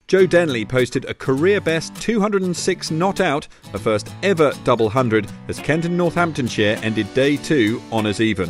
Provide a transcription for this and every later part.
Joe Denley posted a career-best 206 not out, a first ever double hundred, as Kent and Northamptonshire ended day 2 honours even.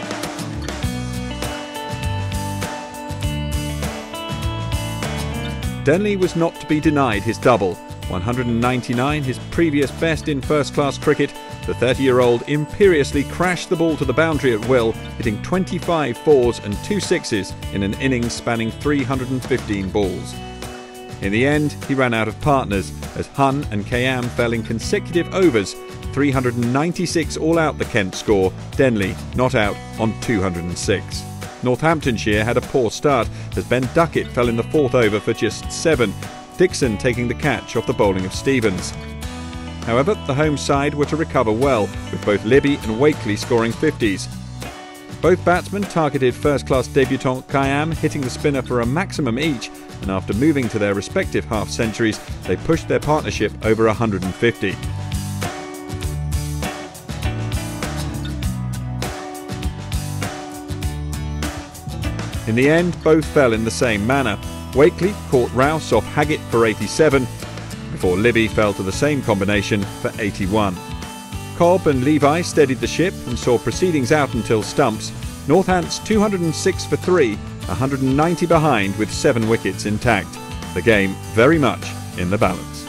Denley was not to be denied his double. 199, his previous best in first-class cricket, the 30-year-old imperiously crashed the ball to the boundary at will, hitting 25 fours and 2 sixes in an innings spanning 315 balls. In the end, he ran out of partners as Hun and Kayam fell in consecutive overs, 396 all out the Kent score, Denley not out on 206. Northamptonshire had a poor start as Ben Duckett fell in the 4th over for just 7, Dixon taking the catch off the bowling of Stevens. However, the home side were to recover well, with both Libby and Wakely scoring 50s. Both batsmen targeted first-class debutant Kayam, hitting the spinner for a maximum each, and after moving to their respective half-centuries, they pushed their partnership over 150. In the end, both fell in the same manner. Wakely caught Rouse off Haggett for 87, before Libby fell to the same combination for 81. Cobb and Levi steadied the ship and saw proceedings out until stumps. Northants 206 for 3, 190 behind with 7 wickets intact. The game very much in the balance.